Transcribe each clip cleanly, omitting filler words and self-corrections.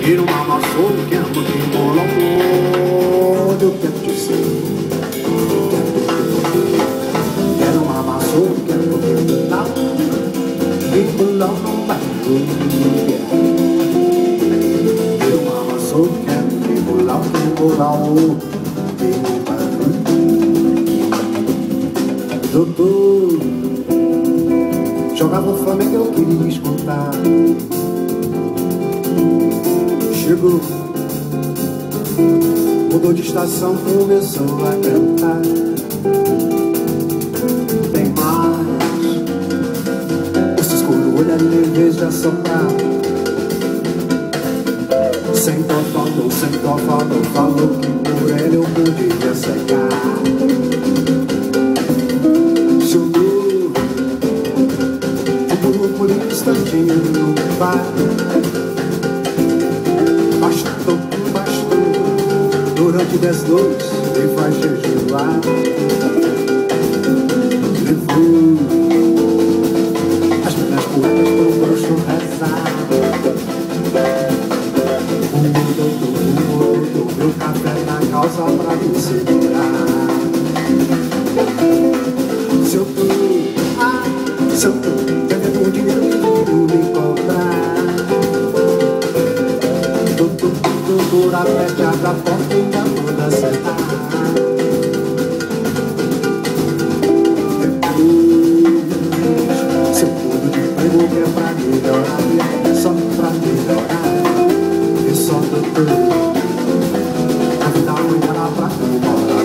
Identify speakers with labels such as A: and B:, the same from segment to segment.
A: Quero uma maçã, quero que bola todo. Eu quero te ser. Quero uma maçã, quero que bola. Que bola não vai. Quero uma maçã, quero que bola. Que bola não vai. Doutor, jogava o Flamengo, eu queria escutar. Chegou, mudou de estação, começou a cantar. Tem mais, o cisco no olho ali em vez de assoprar. Sem dó falou que por ele eu podia cegar. Choveu, ficou por um instantinho no bar. Durante 10 noites me faz jejuar. Levou as minhas poetas pro bruxo rezar. O doutor, meu café na calça pra me segurar. Se eu tô perdendo um dinheiro que me cobrar. Doutor, aperte, abre a porta e dá toda sentar. Depois, seu tudo de emprego que é pra melhorar, é só pra melhorar. E só doutor, a vida amanhã lá pra comemorar.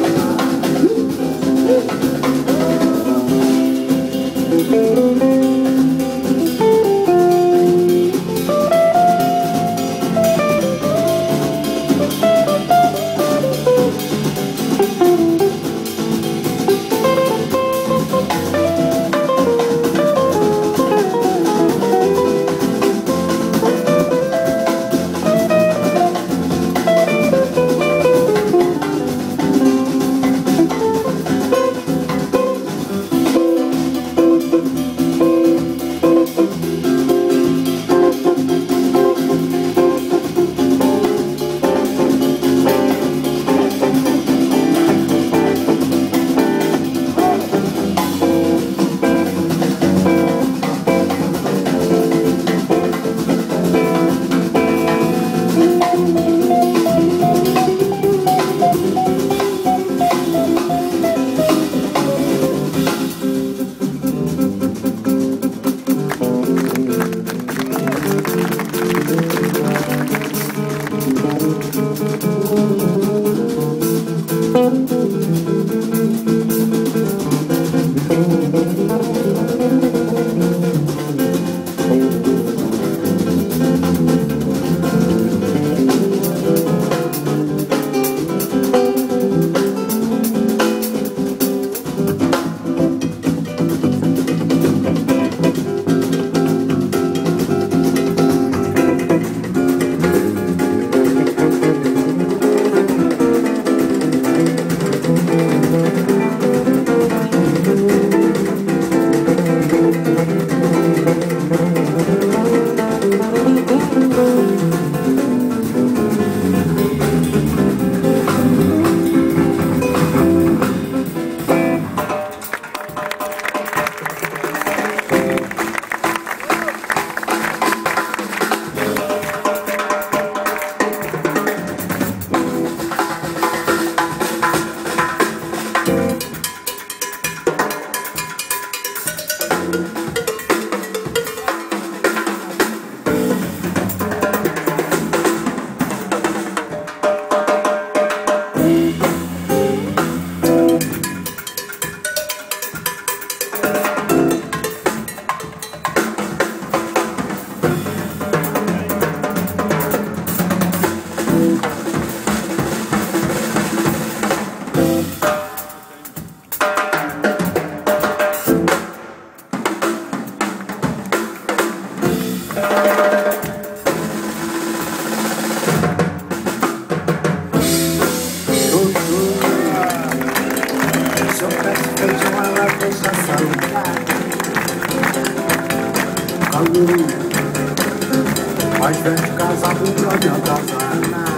A: Mas vem de casa pro pra me atrasar.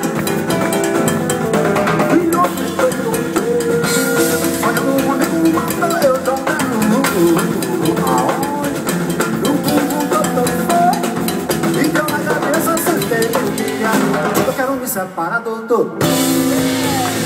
A: E não me pergunte, sonhando um amigo mata eu jogando. Aonde? No mundo todo foi. Então na cabeça sentei um dia. Eu quero me separar, doutor.